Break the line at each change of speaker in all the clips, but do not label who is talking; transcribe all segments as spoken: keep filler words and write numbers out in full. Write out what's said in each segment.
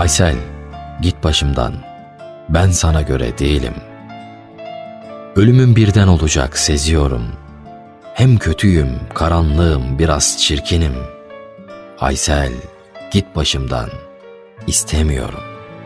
Aysel, git başımdan, ben sana göre değilim. Ölümüm birden olacak seziyorum. Hem kötüyüm, karanlığım, biraz çirkinim. Aysel, git başımdan, istemiyorum.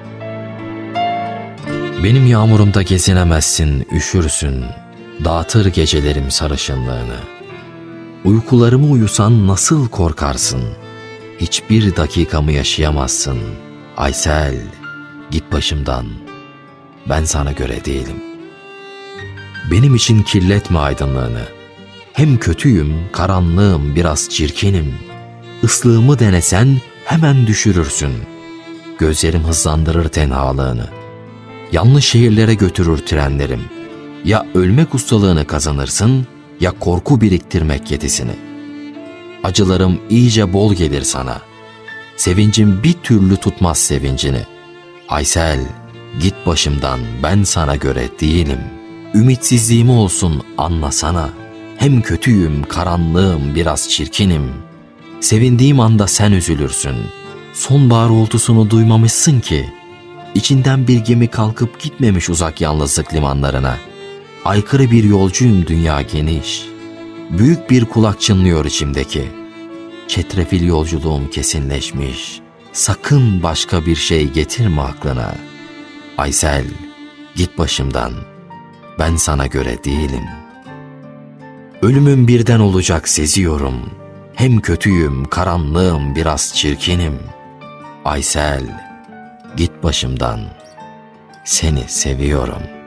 Benim yağmurumda gezinemezsin, üşürsün. Dağıtır gecelerim sarışınlığını. Uykularımı uyusan nasıl korkarsın? Hiçbir dakikamı yaşayamazsın. Aysel, git başımdan, ben sana göre değilim. Benim için kirletme aydınlığını. Hem kötüyüm, karanlığım, biraz çirkinim. Islığımı denesen hemen düşürürsün. Gözlerim hızlandırır tenhalığını. Yanlış şehirlere götürür trenlerim. Ya ölmek ustalığını kazanırsın, ya korku biriktirmek yetisini. Acılarım iyice bol gelir sana. Sevincim bir türlü tutmaz sevincini. Aysel, git başımdan, ben sana göre değilim. Ümitsizliğimi olsun anlasana. Hem kötüyüm, karanlığım, biraz çirkinim. Sevindiğim anda sen üzülürsün. Sonbahar uğultusunu duymamışsın ki. İçinden bir gemi kalkıp gitmemiş uzak yalnızlık limanlarına. Aykırı bir yolcuyum, dünya geniş. Büyük bir kulak çınlıyor içimdeki. Çetrefil yolculuğum kesinleşmiş. Sakın başka bir şey getirme aklına. Aysel, git başımdan, ben sana göre değilim. Ölümüm birden olacak seziyorum. Hem kötüyüm, karanlığım, biraz çirkinim. Aysel, git başımdan, seni seviyorum.